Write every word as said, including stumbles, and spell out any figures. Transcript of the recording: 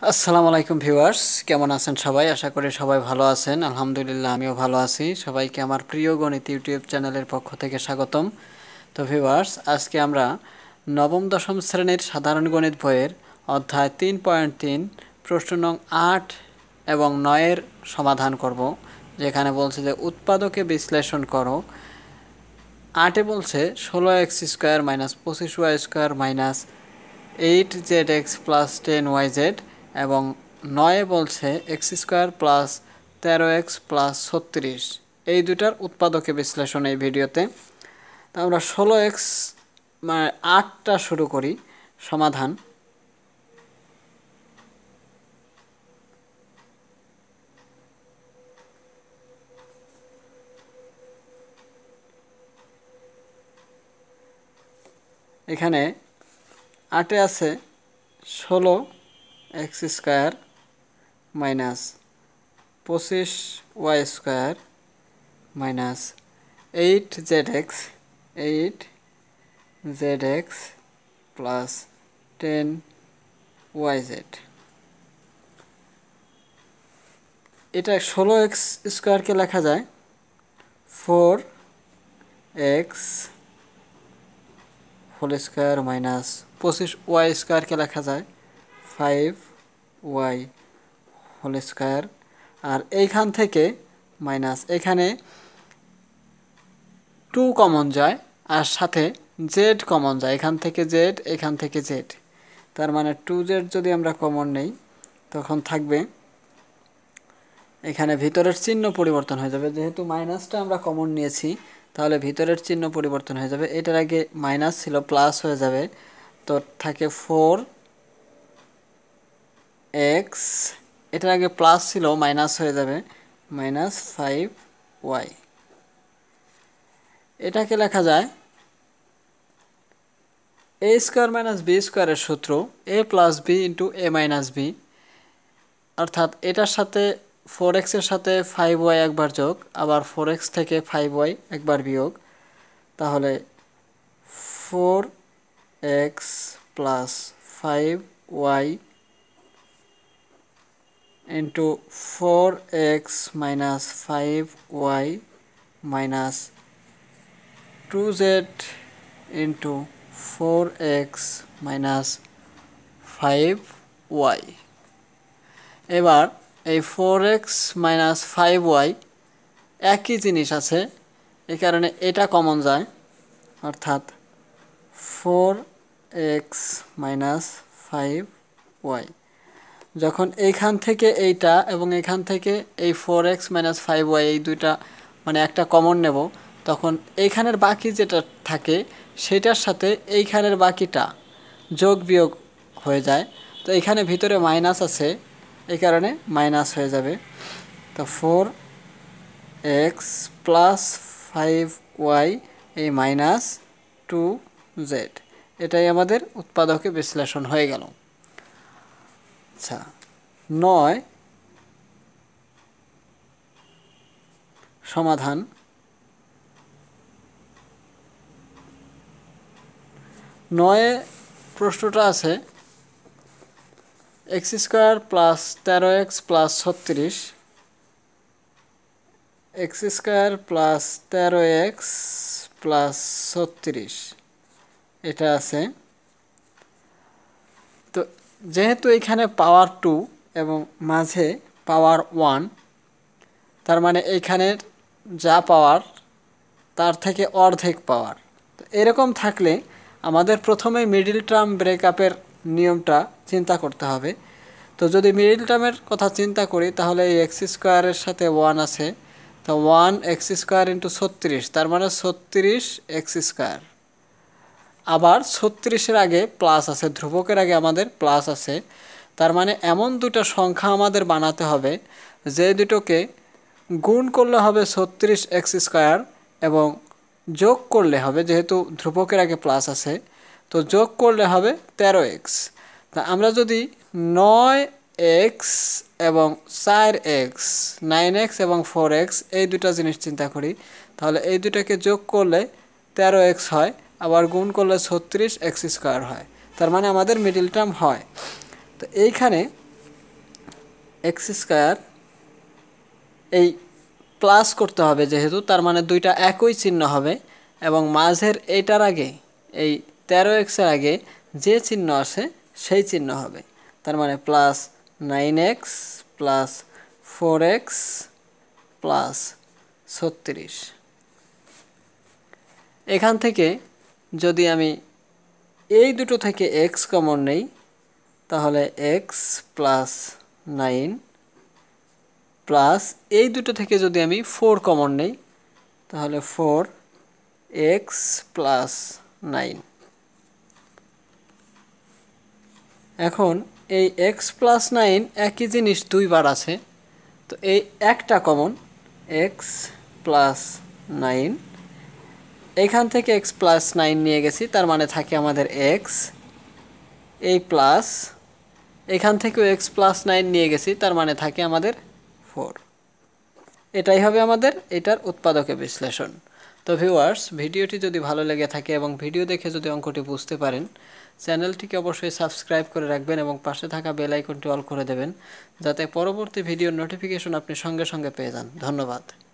আসসালামু আলাইকুম ভিউয়ার্স, কেমন আছেন সবাই? আশা করি সবাই ভালো আছেন। আলহামদুলিল্লাহ আমিও ভালো আছি। সবাইকে আমার প্রিয় গণিত ইউটিউব চ্যানেলের পক্ষ থেকে স্বাগতম। তো ভিউয়ার্স, আজকে আমরা নবম দশম শ্রেণীর সাধারণ গণিত বইয়ের অধ্যায় তিন পয়েন্ট তিন প্রশ্ন নং আট এবং নয়ের সমাধান করব, যেখানে বলছে যে উৎপাদকে বিশ্লেষণ করো। আটে বলছে ষোলো এক্স স্কোয়ার মাইনাস পঁচিশ y square minus eight z x plus ten y z, এবং নয়ে বলছে এক্স স্কোয়ার প্লাস তেরো এক্স প্লাস ছত্রিশ। এই দুটার উৎপাদকে বিশ্লেষণ এই ভিডিওতে। তা আমরা ষোলো এক্স মানে আটটা শুরু করি সমাধান। এখানে আটে আছে ষোলো এক্স স্কোয়ার মাইনাস পঁচিশ y square minus eight z x eight z x plus ten y z. এটা ষোলো এক্স স্কোয়ারকে লেখা যায় four x whole square minus পঁচিশ ওয়াই স্কোয়ারকে লেখা যায় ফাইভ ওয়াই হোল স্কোয়ার। আর এইখান থেকে মাইনাস এখানে টু কমন যায় আর সাথে জেড কমন যায়, এখান থেকে জেড এখান থেকে জেড। তার মানে টু জেড যদি আমরা কমন নেই তখন থাকবে এখানে ভিতরের চিহ্ন পরিবর্তন হয়ে যাবে। যেহেতু মাইনাসটা আমরা কমন নিয়েছি তাহলে ভিতরের চিহ্ন পরিবর্তন হয়ে যাবে। এটার আগে মাইনাস ছিল প্লাস হয়ে যাবে, তো থাকে ফোর এক্স, এটার আগে প্লাস ছিল মাইনাস হয়ে যাবে মাইনাস ফাইভ ওয়াই। এটাকে লেখা যায় এ স্কোয়ার মাইনাস বি স্কোয়ারের সূত্র a plus b into a minus b, অর্থাৎ এটার সাথে ফোর এক্সের সাথে ফাইভ ওয়াই একবার যোগ, আবার ফোর এক্স থেকে ফাইভ ওয়াই একবার বিয়োগ, তাহলে four x plus five y into four x minus five y minus two z into four x minus five y. এবার এই four x minus five y একই জিনিস আছে, এই কারণে এটা কমন যায়, অর্থাৎ four x minus five y. যখন এইখান থেকে এইটা এবং এখান থেকে এই four x minus five y এই দুইটা মানে একটা কমন নেব, তখন এইখানের বাকি যেটা থাকে সেটার সাথে এইখানের বাকিটা যোগ বিয়োগ হয়ে যায়। তো এখানে ভিতরে মাইনাস আছে, এই কারণে মাইনাস হয়ে যাবে। তো four x plus five y এই মাইনাস টু জেড, এটাই আমাদের উৎপাদকে বিশ্লেষণ হয়ে গেল। আচ্ছা, নয় সমাধান। নয়ে প্রশ্নটা আছে এক্স স্কোয়ার প্লাস তেরো এক্স প্লাস ছত্রিশ, এক্স স্কোয়ার প্লাস তেরো এক্স প্লাস ছত্রিশ এটা আছে। তো যেহেতু এখানে পাওয়ার টু এবং মাঝে পাওয়ার ওয়ান, তার মানে এইখানের যা পাওয়ার তার থেকে অর্ধেক পাওয়ার। তো এরকম থাকলে আমাদের প্রথমে মিডিল টার্ম ব্রেকআপের নিয়মটা চিন্তা করতে হবে। তো যদি মিডিল টার্মের কথা চিন্তা করি তাহলে এই এক্স স্কোয়ারের সাথে ওয়ান আছে, তো ওয়ান এক্স স্কোয়ার ইন্টু ছত্রিশ, তার মানে ছত্রিশ এক্স স্কোয়ার। আবার ছত্রিশের আগে প্লাস আছে, ধ্রুবকের আগে আমাদের প্লাস আছে, তার মানে এমন দুটো সংখ্যা আমাদের বানাতে হবে যে দুটোকে গুণ করলে হবে ছত্রিশ এক্স স্কোয়ার এবং যোগ করলে হবে, যেহেতু ধ্রুবকের আগে প্লাস আছে তো যোগ করলে হবে তেরো এক্স। তা আমরা যদি নয় এক্স এবং চার এক্স নাইন এক্স এবং ফোর এক্স এই দুটো জিনিস চিন্তা করি, তাহলে এই দুটাকে যোগ করলে তেরো এক্স হয়, আবার গুণ করলে ছত্রিশ এক্স স্কোয়ার হয়, তার মানে আমাদের মিডিল টার্ম হয়। তো এইখানে এক্স স্কয়ার এই প্লাস করতে হবে যেহেতু, তার মানে দুইটা একই চিহ্ন হবে এবং মাঝের এইটার আগে এই তেরো এক্সের আগে যে চিহ্ন আছে সেই চিহ্ন হবে। তার মানে plus nine x plus four x plus ছত্রিশ। এখান থেকে যদি আমি এই দুটো থেকে এক্স কমন নেই তাহলে এক্স প্লাস নাইন প্লাস এই দুটো থেকে যদি আমি ফোর কমন নেই তাহলে ফোর এক্স প্লাস নাইন। এখন এই এক্স প্লাস নাইন একই জিনিস দুইবার আছে, তো এই একটা কমন এক্স প্লাস নাইন, এখান থেকে এক্স প্লাস নাইন নিয়ে গেছি, তার মানে থাকে আমাদের এক্স, এই প্লাস এখান থেকেও এক্স প্লাস নাইন নিয়ে গেছি, তার মানে থাকে আমাদের ফোর। এটাই হবে আমাদের এটার উৎপাদকের বিশ্লেষণ। তো ভিউয়ার্স, ভিডিওটি যদি ভালো লেগে থাকে এবং ভিডিও দেখে যদি অঙ্কটি বুঝতে পারেন, চ্যানেলটিকে অবশ্যই সাবস্ক্রাইব করে রাখবেন এবং পাশে থাকা বেল আইকনটি অল করে দেবেন যাতে পরবর্তী ভিডিওর নোটিফিকেশন আপনি সঙ্গে সঙ্গে পেয়ে যান। ধন্যবাদ।